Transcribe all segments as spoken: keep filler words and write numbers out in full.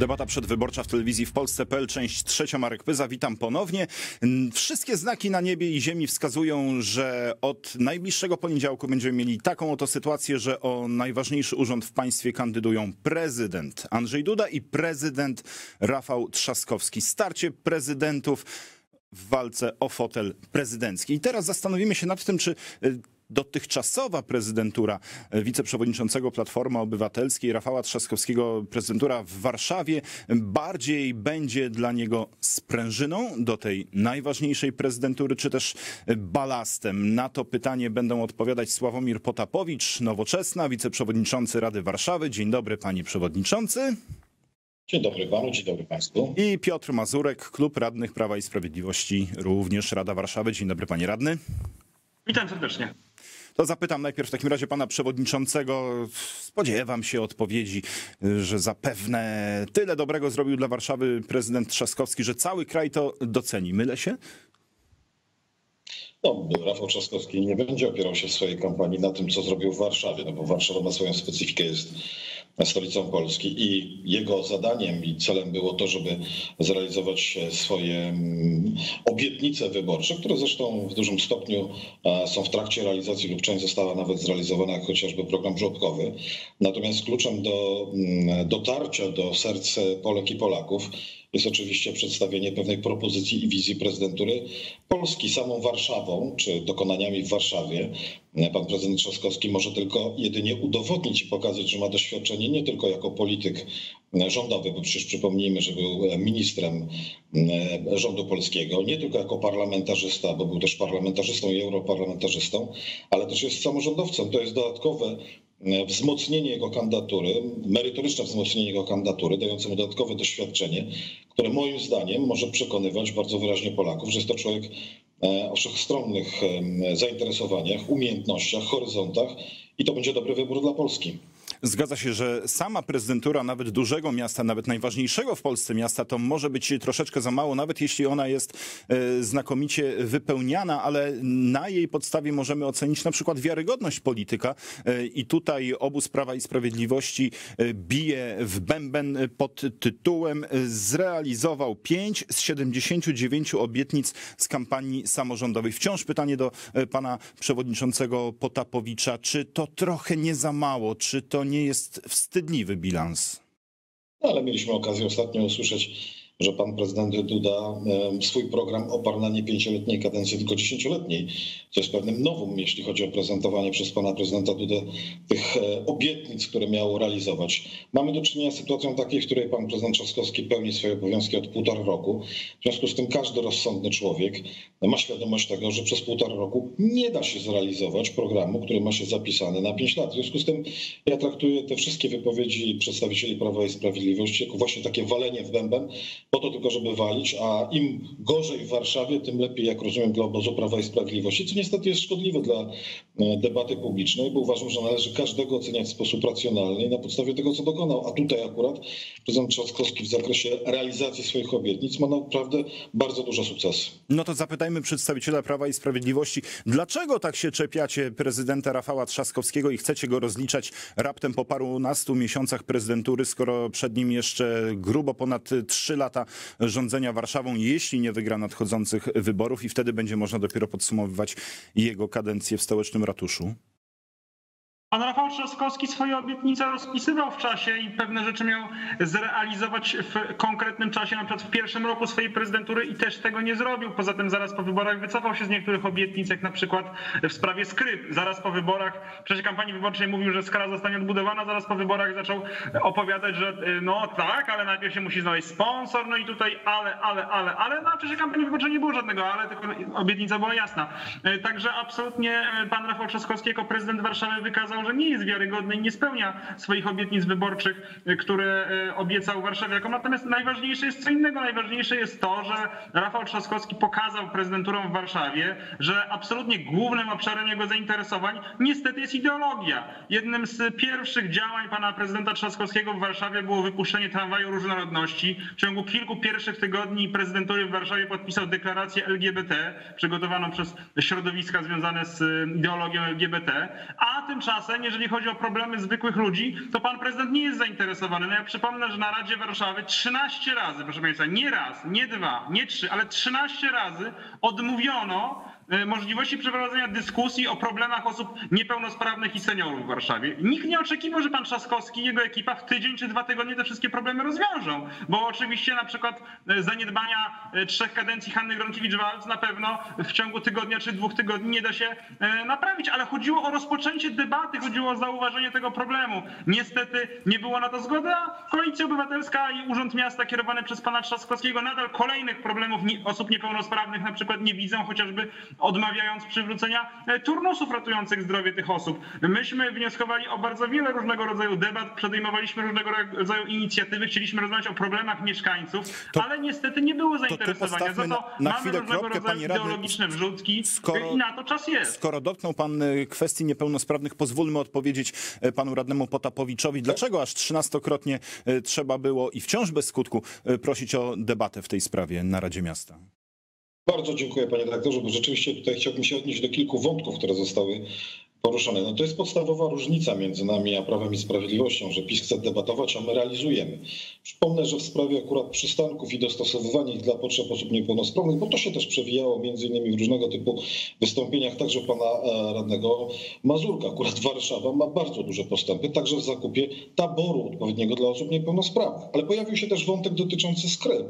Debata przedwyborcza w telewizji w Polsce kropka p l, część trzecia, Marek Pyza. Witam ponownie. Wszystkie znaki na niebie i ziemi wskazują, że od najbliższego poniedziałku będziemy mieli taką oto sytuację, że o najważniejszy urząd w państwie kandydują prezydent Andrzej Duda i prezydent Rafał Trzaskowski. Starcie prezydentów w walce o fotel prezydencki. I teraz zastanowimy się nad tym, czy dotychczasowa prezydentura wiceprzewodniczącego Platformy Obywatelskiej Rafała Trzaskowskiego, prezydentura w Warszawie, bardziej będzie dla niego sprężyną do tej najważniejszej prezydentury, czy też balastem? Na to pytanie będą odpowiadać Sławomir Potapowicz, Nowoczesna, wiceprzewodniczący Rady Warszawy. Dzień dobry, panie przewodniczący. Dzień dobry panu, dzień dobry państwu. I Piotr Mazurek, Klub Radnych Prawa i Sprawiedliwości, również Rada Warszawy. Dzień dobry, panie radny. Witam serdecznie. To zapytam najpierw w takim razie pana przewodniczącego. Spodziewam się odpowiedzi, że zapewne tyle dobrego zrobił dla Warszawy prezydent Trzaskowski, że cały kraj to doceni. Mylę się? No, Rafał Trzaskowski nie będzie opierał się w swojej kampanii na tym, co zrobił w Warszawie, no bo Warszawa ma swoją specyfikę, jest stolicą Polski i jego zadaniem i celem było to, żeby zrealizować swoje obietnice wyborcze, które zresztą w dużym stopniu są w trakcie realizacji lub część została nawet zrealizowana, jak chociażby program żłobkowy. Natomiast kluczem do dotarcia do serc Polek i Polaków jest oczywiście przedstawienie pewnej propozycji i wizji prezydentury Polski. Samą Warszawą, czy dokonaniami w Warszawie pan prezydent Trzaskowski może tylko jedynie udowodnić i pokazać, że ma doświadczenie nie tylko jako polityk rządowy, bo przecież przypomnijmy, że był ministrem rządu polskiego, nie tylko jako parlamentarzysta, bo był też parlamentarzystą i europarlamentarzystą, ale też jest samorządowcem. To jest dodatkowe wzmocnienie jego kandydatury, merytoryczne wzmocnienie jego kandydatury, dające mu dodatkowe doświadczenie, które moim zdaniem może przekonywać bardzo wyraźnie Polaków, że jest to człowiek o wszechstronnych zainteresowaniach, umiejętnościach, horyzontach i to będzie dobry wybór dla Polski. Zgadza się, że sama prezydentura nawet dużego miasta, nawet najważniejszego w Polsce miasta, to może być troszeczkę za mało, nawet jeśli ona jest znakomicie wypełniana, ale na jej podstawie możemy ocenić na przykład wiarygodność polityka. I tutaj obóz Prawa i Sprawiedliwości bije w bęben pod tytułem: zrealizował pięć z siedemdziesięciu dziewięciu obietnic z kampanii samorządowej. Wciąż pytanie do pana przewodniczącego Potapowicza, czy to trochę nie za mało, czy to nie jest wstydliwy bilans? No, ale mieliśmy okazję ostatnio usłyszeć, że pan prezydent Duda swój program oparł na nie pięcioletniej kadencji, tylko dziesięcioletniej, co jest pewnym nowum, jeśli chodzi o prezentowanie przez pana prezydenta Dudę tych obietnic, które miało realizować. Mamy do czynienia z sytuacją takiej, w której pan prezydent Trzaskowski pełni swoje obowiązki od półtora roku. W związku z tym każdy rozsądny człowiek ma świadomość tego, że przez półtora roku nie da się zrealizować programu, który ma się zapisany na pięć lat. W związku z tym ja traktuję te wszystkie wypowiedzi przedstawicieli Prawa i Sprawiedliwości jako właśnie takie walenie w bęben, po to tylko, żeby walić, a im gorzej w Warszawie, tym lepiej, jak rozumiem, dla obozu Prawa i Sprawiedliwości, co niestety jest szkodliwe dla debaty publicznej, bo uważam, że należy każdego oceniać w sposób racjonalny i na podstawie tego, co dokonał. A tutaj akurat prezydent Trzaskowski w zakresie realizacji swoich obietnic ma naprawdę bardzo duże sukcesy. No to zapytajmy przedstawiciela Prawa i Sprawiedliwości, dlaczego tak się czepiacie prezydenta Rafała Trzaskowskiego i chcecie go rozliczać raptem po parunastu miesiącach prezydentury, skoro przed nim jeszcze grubo ponad trzy lata rządzenia Warszawą, jeśli nie wygra nadchodzących wyborów, i wtedy będzie można dopiero podsumowywać jego kadencję w stołecznym ratuszu? Pan Rafał Trzaskowski swoje obietnice rozpisywał w czasie i pewne rzeczy miał zrealizować w konkretnym czasie, na przykład w pierwszym roku swojej prezydentury, i też tego nie zrobił. Poza tym zaraz po wyborach wycofał się z niektórych obietnic, jak na przykład w sprawie Skry. Zaraz po wyborach, w czasie kampanii wyborczej mówił, że Skra zostanie odbudowana, zaraz po wyborach zaczął opowiadać, że no tak, ale najpierw się musi znaleźć sponsor, no i tutaj ale, ale, ale, ale, no a w czasie kampanii wyborczej nie było żadnego ale, tylko obietnica była jasna. Także absolutnie pan Rafał Trzaskowski jako prezydent Warszawy wykazał, że nie jest wiarygodny i nie spełnia swoich obietnic wyborczych, które obiecał Warszawiakom. Natomiast najważniejsze jest co innego. Najważniejsze jest to, że Rafał Trzaskowski pokazał prezydenturą w Warszawie, że absolutnie głównym obszarem jego zainteresowań niestety jest ideologia. Jednym z pierwszych działań pana prezydenta Trzaskowskiego w Warszawie było wypuszczenie tramwaju różnorodności. W ciągu kilku pierwszych tygodni prezydentury w Warszawie podpisał deklarację L G B T, przygotowaną przez środowiska związane z ideologią L G B T, a tymczasem tymczasem, jeżeli chodzi o problemy zwykłych ludzi, to pan prezydent nie jest zainteresowany. No ja przypomnę, że na Radzie Warszawy trzynaście razy, proszę państwa, nie raz, nie dwa, nie trzy, ale trzynaście razy odmówiono możliwości przeprowadzenia dyskusji o problemach osób niepełnosprawnych i seniorów w Warszawie. Nikt nie oczekiwał, że pan Trzaskowski i jego ekipa w tydzień czy dwa tygodnie te wszystkie problemy rozwiążą, bo oczywiście na przykład zaniedbania trzech kadencji Hanny Gronkiewicz-Waltz na pewno w ciągu tygodnia czy dwóch tygodni nie da się naprawić, ale chodziło o rozpoczęcie debaty, chodziło o zauważenie tego problemu. Niestety nie było na to zgody, a Koalicja Obywatelska i Urząd Miasta kierowany przez pana Trzaskowskiego nadal kolejnych problemów osób niepełnosprawnych na przykład nie widzą, chociażby odmawiając przywrócenia turnusów ratujących zdrowie tych osób. Myśmy wnioskowali o bardzo wiele różnego rodzaju debat, podejmowaliśmy różnego rodzaju inicjatywy, chcieliśmy rozmawiać o problemach mieszkańców, to, ale niestety nie było zainteresowania. Za to na, na mamy różnego rodzaju ideologiczne wrzutki skoro, i na to czas jest. Skoro dotknął pan kwestii niepełnosprawnych, pozwólmy odpowiedzieć panu radnemu Potapowiczowi. Dlaczego aż trzynastokrotnie trzeba było i wciąż bez skutku prosić o debatę w tej sprawie na Radzie Miasta? Bardzo dziękuję, panie redaktorze, bo rzeczywiście tutaj chciałbym się odnieść do kilku wątków, które zostały poruszone. No to jest podstawowa różnica między nami a Prawem i Sprawiedliwością, że PiS chce debatować, a my realizujemy. Przypomnę, że w sprawie akurat przystanków i dostosowywania ich dla potrzeb osób niepełnosprawnych, bo to się też przewijało między innymi w różnego typu wystąpieniach także pana radnego Mazurka. Akurat Warszawa ma bardzo duże postępy, także w zakupie taboru odpowiedniego dla osób niepełnosprawnych. Ale pojawił się też wątek dotyczący skry.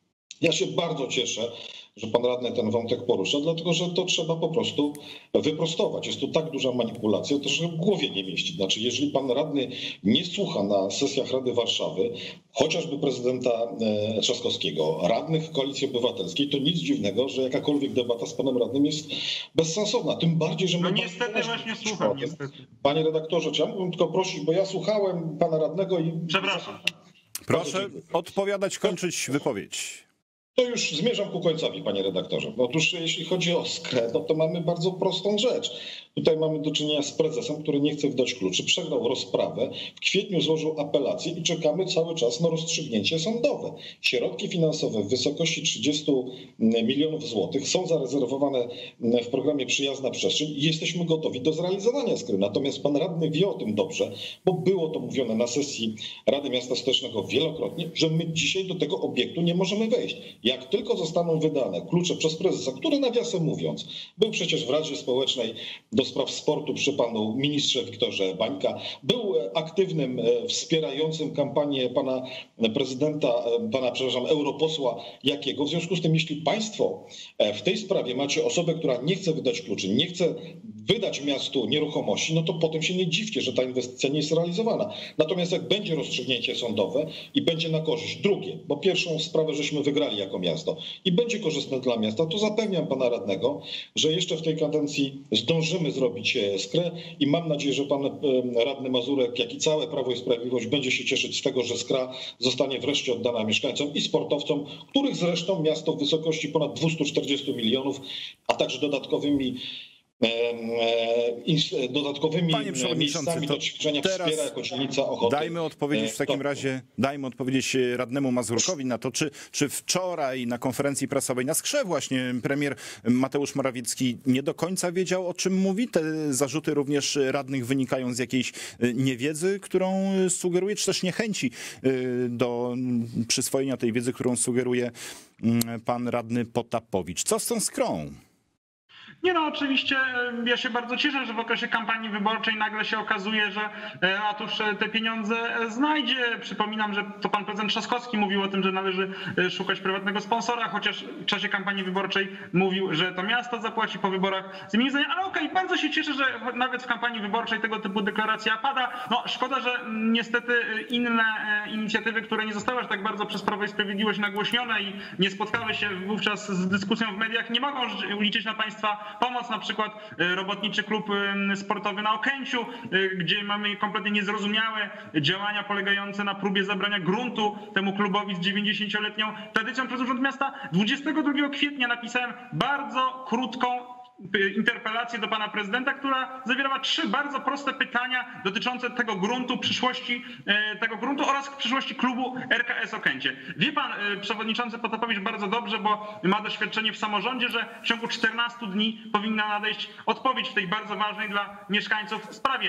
Ja się bardzo cieszę, że pan radny ten wątek porusza, dlatego że to trzeba po prostu wyprostować. Jest to tak duża manipulacja, to że w głowie nie mieści. Znaczy, jeżeli pan radny nie słucha na sesjach Rady Warszawy, chociażby prezydenta Trzaskowskiego, radnych Koalicji Obywatelskiej, to nic dziwnego, że jakakolwiek debata z panem radnym jest bezsensowna. Tym bardziej, że... No niestety właśnie słucham. Niestety. Panie redaktorze, chciałbym tylko prosić, bo ja słuchałem pana radnego i... Przepraszam. Proszę odpowiadać, kończyć wypowiedź. To już zmierzam ku końcowi, panie redaktorze. Otóż jeśli chodzi o skrę, no to mamy bardzo prostą rzecz. Tutaj mamy do czynienia z prezesem, który nie chce wydać kluczy, przegrał rozprawę, w kwietniu złożył apelację i czekamy cały czas na rozstrzygnięcie sądowe. Środki finansowe w wysokości trzydziestu milionów złotych są zarezerwowane w programie Przyjazna Przestrzeń i jesteśmy gotowi do zrealizowania skry. Natomiast pan radny wie o tym dobrze, bo było to mówione na sesji Rady Miasta Stołecznego wielokrotnie, że my dzisiaj do tego obiektu nie możemy wejść. Jak tylko zostaną wydane klucze przez prezesa, który nawiasem mówiąc był przecież w Radzie Społecznej do spraw sportu przy panu ministrze Wiktorze Bańka, był aktywnym, wspierającym kampanię pana prezydenta, pana, przepraszam, europosła Jakiego. W związku z tym, jeśli państwo w tej sprawie macie osobę, która nie chce wydać kluczy, nie chce wydać miastu nieruchomości, no to potem się nie dziwcie, że ta inwestycja nie jest realizowana. Natomiast jak będzie rozstrzygnięcie sądowe i będzie na korzyść drugie, bo pierwszą sprawę żeśmy wygrali jako miasto i będzie korzystne dla miasta, to zapewniam pana radnego, że jeszcze w tej kadencji zdążymy zrobić skrę i mam nadzieję, że pan radny Mazurek, jak i całe Prawo i Sprawiedliwość będzie się cieszyć z tego, że skra zostanie wreszcie oddana mieszkańcom i sportowcom, których zresztą miasto w wysokości ponad dwieście czterdzieści milionów, a także dodatkowymi dodatkowymi miejscami do ćwiczenia wspiera jako dzielnica Ochoty. Dajmy odpowiedzieć w takim razie, dajmy odpowiedzieć radnemu Mazurkowi na to, czy, czy wczoraj na konferencji prasowej na Skrze właśnie premier Mateusz Morawiecki nie do końca wiedział, o czym mówi. Te zarzuty również radnych wynikają z jakiejś niewiedzy, którą sugeruje, czy też niechęci do przyswojenia tej wiedzy, którą sugeruje pan radny Potapowicz. Co z tą Skrą? Nie no, oczywiście ja się bardzo cieszę, że w okresie kampanii wyborczej nagle się okazuje, że Atusz te pieniądze znajdzie. Przypominam, że to pan prezydent Trzaskowski mówił o tym, że należy szukać prywatnego sponsora, chociaż w czasie kampanii wyborczej mówił, że to miasto zapłaci po wyborach zmieni zdanie. Ale okej, okay, bardzo się cieszę, że nawet w kampanii wyborczej tego typu deklaracja pada. No szkoda, że niestety inne inicjatywy, które nie zostały aż tak bardzo przez Prawo i Sprawiedliwość nagłośnione i nie spotkały się wówczas z dyskusją w mediach, nie mogą liczyć na państwa pomoc, na przykład robotniczy klub sportowy na Okęciu, gdzie mamy kompletnie niezrozumiałe działania polegające na próbie zabrania gruntu temu klubowi z dziewięćdziesięcioletnią tradycją przez Urząd Miasta. dwudziestego drugiego kwietnia napisałem bardzo krótką interpelację do pana prezydenta, która zawierała trzy bardzo proste pytania dotyczące tego gruntu, przyszłości tego gruntu oraz przyszłości klubu R K S Okęcie. Wie pan przewodniczący Potapowicz bardzo dobrze, bo ma doświadczenie w samorządzie, że w ciągu czternastu dni powinna nadejść odpowiedź w tej bardzo ważnej dla mieszkańców sprawie.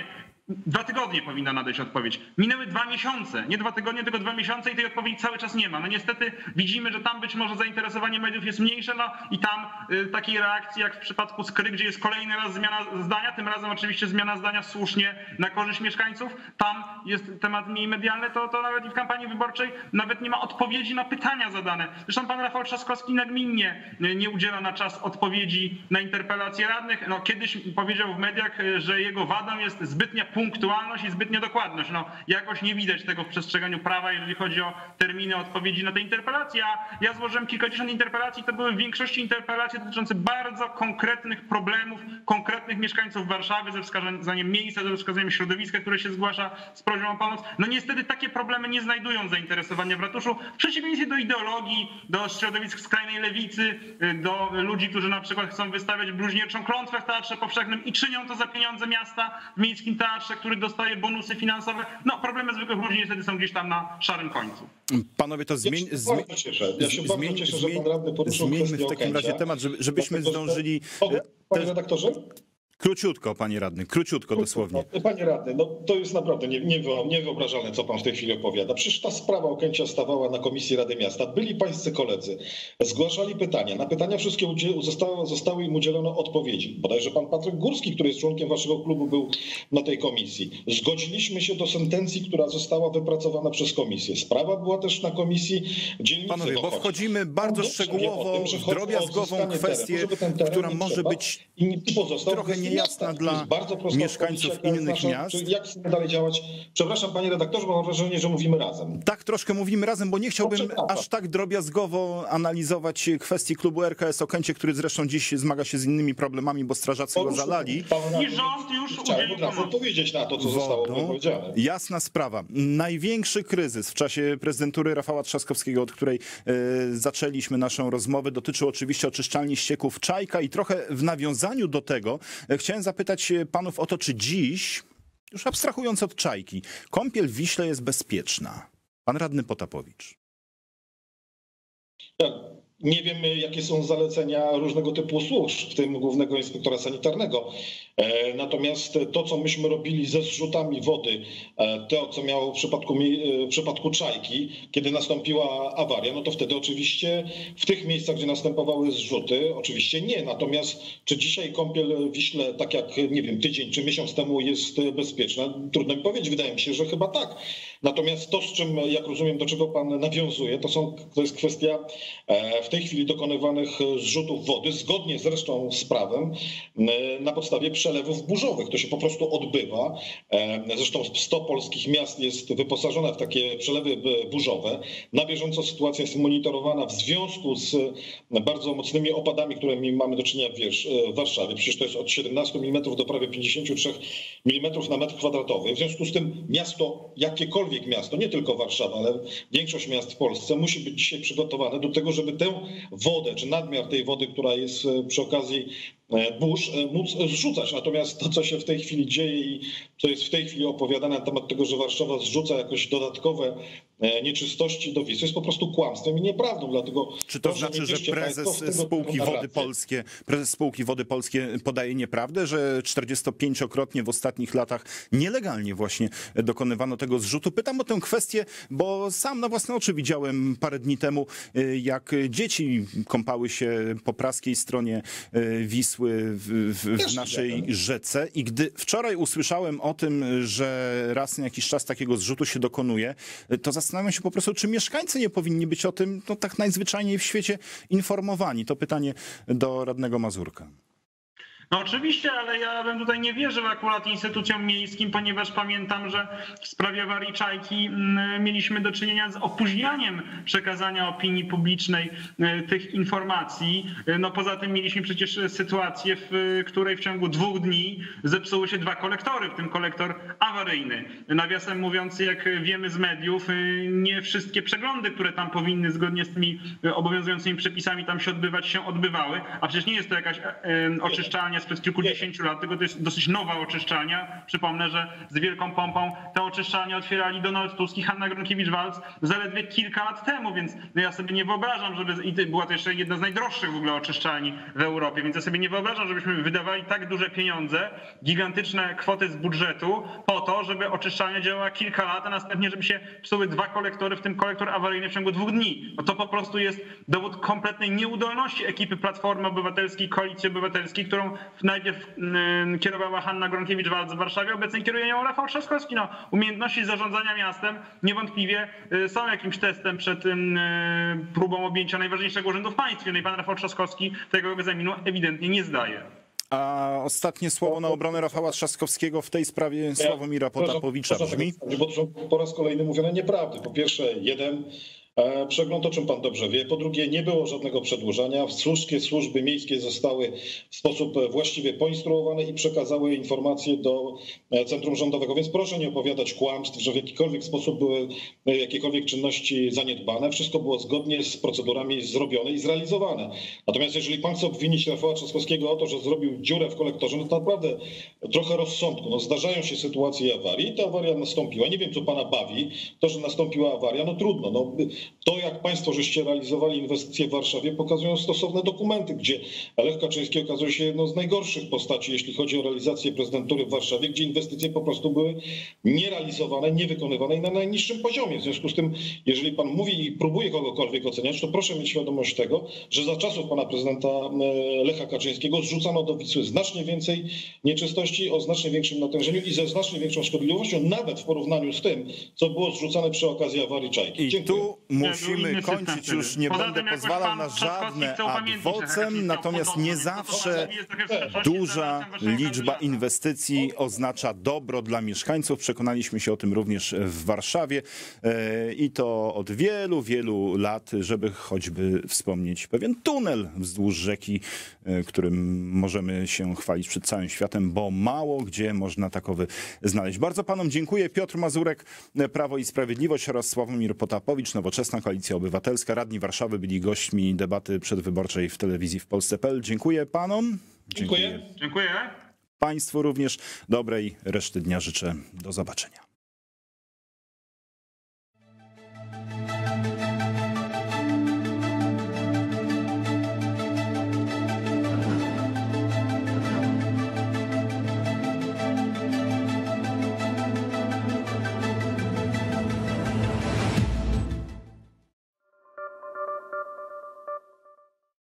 Dwa tygodnie powinna nadejść odpowiedź. Minęły dwa miesiące, nie dwa tygodnie, tylko dwa miesiące i tej odpowiedzi cały czas nie ma. No niestety widzimy, że tam być może zainteresowanie mediów jest mniejsze, no i tam y, takiej reakcji jak w przypadku Skry, gdzie jest kolejny raz zmiana zdania, tym razem oczywiście zmiana zdania słusznie na korzyść mieszkańców, tam jest temat mniej medialny, to, to nawet i w kampanii wyborczej nawet nie ma odpowiedzi na pytania zadane. Zresztą pan Rafał Trzaskowski nagminnie nie udziela na czas odpowiedzi na interpelacje radnych. No kiedyś powiedział w mediach, że jego wadą jest zbytnia punktualność i zbytnia dokładność. No, jakoś nie widać tego w przestrzeganiu prawa, jeżeli chodzi o terminy odpowiedzi na te interpelacje. A ja złożyłem kilkadziesiąt interpelacji, to były w większości interpelacje dotyczące bardzo konkretnych problemów, konkretnych mieszkańców Warszawy, ze wskazaniem miejsca, ze wskazaniem środowiska, które się zgłasza z prośbą o pomoc. No niestety takie problemy nie znajdują zainteresowania w ratuszu, w przeciwieństwie do ideologii, do środowisk skrajnej lewicy, do ludzi, którzy na przykład chcą wystawiać bluźnierczą klątwę w Teatrze Powszechnym i czynią to za pieniądze miasta w Miejskim Teatrze, który dostaje bonusy finansowe. No problemy zwykłych ludzi niestety są gdzieś tam na szarym końcu. Panowie, to zmień, ja się bardzo cieszę, ja się bardzo cieszę, że pan radny poruszył zmieńmy w takim razie temat, żeby, żebyśmy zdążyli... Panie redaktorze? Króciutko, panie radny, króciutko dosłownie. Panie radny, no to jest naprawdę niewyobrażalne, co pan w tej chwili opowiada. Przecież ta sprawa Okęcia stawała na Komisji Rady Miasta. Byli pańscy koledzy, zgłaszali pytania. Na pytania wszystkie zostały, zostały im udzielone odpowiedzi. Bodajże pan Patryk Górski, który jest członkiem waszego klubu, był na tej komisji. Zgodziliśmy się do sentencji, która została wypracowana przez komisję. Sprawa była też na Komisji Dzielnicy. Panowie, bo wchodzimy bardzo szczegółowo w drobiazgową kwestię, która może być trochę nie jasna dla mieszkańców innych miast. Jak chcemy dalej działać? Przepraszam, panie redaktorze, bo mam wrażenie, że mówimy razem. Tak, troszkę mówimy razem, bo nie chciałbym aż tak drobiazgowo analizować kwestii klubu R K S Okęcie, który zresztą dziś zmaga się z innymi problemami, bo strażacy go zalali. I rząd już udzielił pomocy. Odpowiedzieć na to, co zostało powiedziane. Jasna sprawa. Największy kryzys w czasie prezydentury Rafała Trzaskowskiego, od której y, zaczęliśmy naszą rozmowę, dotyczył oczywiście oczyszczalni ścieków Czajka i trochę w nawiązaniu do tego chciałem zapytać panów o to, czy dziś, już abstrahując od Czajki, kąpiel w Wiśle jest bezpieczna? Pan radny Potapowicz. Tak. Nie wiemy, jakie są zalecenia różnego typu służb, w tym Głównego Inspektora Sanitarnego. Natomiast to, co myśmy robili ze zrzutami wody, to, co miało w przypadku, w przypadku Czajki, kiedy nastąpiła awaria, no to wtedy oczywiście w tych miejscach, gdzie następowały zrzuty, oczywiście nie. Natomiast czy dzisiaj kąpiel w Wiśle, tak jak, nie wiem, tydzień czy miesiąc temu jest bezpieczna? Trudno mi powiedzieć, wydaje mi się, że chyba tak. Natomiast to, z czym, jak rozumiem, do czego pan nawiązuje, to, są, to jest kwestia w tej chwili dokonywanych zrzutów wody, zgodnie zresztą z prawem, na podstawie przelewów burzowych. To się po prostu odbywa. Zresztą sto polskich miast jest wyposażone w takie przelewy burzowe. Na bieżąco sytuacja jest monitorowana w związku z bardzo mocnymi opadami, którymi mamy do czynienia w Warszawie. Przecież to jest od siedemnastu milimetrów do prawie pięćdziesięciu trzech milimetrów na metr kwadratowy. W związku z tym miasto, jakiekolwiek miasto, nie tylko Warszawa, ale większość miast w Polsce musi być dzisiaj przygotowane do tego, żeby tę wodę, czy nadmiar tej wody, która jest przy okazji burz, móc zrzucać. Natomiast to, co się w tej chwili dzieje i co jest w tej chwili opowiadane na temat tego, że Warszawa zrzuca jakoś dodatkowe nieczystości do Wisły, jest po prostu kłamstwem i nieprawdą. Dlatego czy to znaczy, że prezes spółki Wody Polskie, prezes spółki Wody Polskie podaje nieprawdę, że czterdziestopięciokrotnie w ostatnich latach nielegalnie właśnie dokonywano tego zrzutu? Pytam o tę kwestię, bo sam na własne oczy widziałem parę dni temu, jak dzieci kąpały się po praskiej stronie Wisły w, w, w naszej rzece i gdy wczoraj usłyszałem o tym, że raz na jakiś czas takiego zrzutu się dokonuje, to zastanawiam się po prostu, czy mieszkańcy nie powinni być o tym no, tak najzwyczajniej w świecie informowani. To pytanie do radnego Mazurka. No oczywiście, ale ja bym tutaj nie wierzył akurat instytucjom miejskim, ponieważ pamiętam, że w sprawie awarii Czajki mieliśmy do czynienia z opóźnianiem przekazania opinii publicznej tych informacji. No poza tym mieliśmy przecież sytuację, w której w ciągu dwóch dni zepsuły się dwa kolektory, w tym kolektor awaryjny. Nawiasem mówiąc, jak wiemy z mediów, nie wszystkie przeglądy, które tam powinny zgodnie z tymi obowiązującymi przepisami tam się odbywać, się odbywały, a przecież nie jest to jakaś oczyszczalnia oczyszczalnia sprzed kilkudziesięciu lat, tylko to jest dosyć nowa oczyszczalnia. Przypomnę, że z wielką pompą te oczyszczalnie otwierali Donald Tusk i Hanna Gronkiewicz-Waltz zaledwie kilka lat temu, więc no ja sobie nie wyobrażam, żeby, i była to jeszcze jedna z najdroższych w ogóle oczyszczalni w Europie, więc ja sobie nie wyobrażam, żebyśmy wydawali tak duże pieniądze, gigantyczne kwoty z budżetu po to, żeby oczyszczalnia działała kilka lat, a następnie żeby się psuły dwa kolektory, w tym kolektor awaryjny w ciągu dwóch dni. No to po prostu jest dowód kompletnej nieudolności ekipy Platformy Obywatelskiej, Koalicji Obywatelskiej, którą najpierw yy, kierowała Hanna Gronkiewicz-Waltz w Warszawie, obecnie kieruje nią Rafał Trzaskowski. No, umiejętności zarządzania miastem niewątpliwie yy, są jakimś testem przed yy, próbą objęcia najważniejszego urzędu w państwie. No i pan Rafał Trzaskowski tego egzaminu ewidentnie nie zdaje. A ostatnie słowo na obronę Rafała Trzaskowskiego w tej sprawie Sławomira Potapowicza brzmi? Bo to są po raz kolejny mówione nieprawdy. Po pierwsze, jeden przegląd, o czym pan dobrze wie. Po drugie, nie było żadnego przedłużania. Wszystkie służby miejskie zostały w sposób właściwie poinstruowane i przekazały informacje do Centrum Rządowego. Więc proszę nie opowiadać kłamstw, że w jakikolwiek sposób były jakiekolwiek czynności zaniedbane. Wszystko było zgodnie z procedurami zrobione i zrealizowane. Natomiast jeżeli pan chce obwinić Rafała Trzaskowskiego o to, że zrobił dziurę w kolektorze, no to naprawdę trochę rozsądku. No, zdarzają się sytuacje awarii i ta awaria nastąpiła. Nie wiem, co pana bawi. To, że nastąpiła awaria, no trudno. No, to, jak państwo żeście realizowali inwestycje w Warszawie, pokazują stosowne dokumenty, gdzie Lech Kaczyński okazuje się jedną z najgorszych postaci, jeśli chodzi o realizację prezydentury w Warszawie, gdzie inwestycje po prostu były nierealizowane, niewykonywane i na najniższym poziomie. W związku z tym, jeżeli pan mówi i próbuje kogokolwiek oceniać, to proszę mieć świadomość tego, że za czasów pana prezydenta Lecha Kaczyńskiego zrzucano do Wisły znacznie więcej nieczystości, o znacznie większym natężeniu i ze znacznie większą szkodliwością, nawet w porównaniu z tym, co było zrzucane przy okazji awarii Czajki. I Dziękuję. tu musimy kończyć, już nie będę pozwalał na żadne ad vocem, natomiast nie zawsze duża liczba inwestycji oznacza dobro dla mieszkańców. Przekonaliśmy się o tym również w Warszawie i to od wielu, wielu lat, żeby choćby wspomnieć pewien tunel wzdłuż rzeki, którym możemy się chwalić przed całym światem, bo mało gdzie można takowy znaleźć. Bardzo panom dziękuję. Piotr Mazurek, Prawo i Sprawiedliwość oraz Sławomir Potapowicz, Nowoczesna Koalicja Obywatelska. Radni Warszawy byli gośćmi debaty przedwyborczej w telewizji w Polsce kropka p l. Dziękuję panom. Dziękuję. Dziękuję. Państwu również dobrej reszty dnia życzę. Do zobaczenia.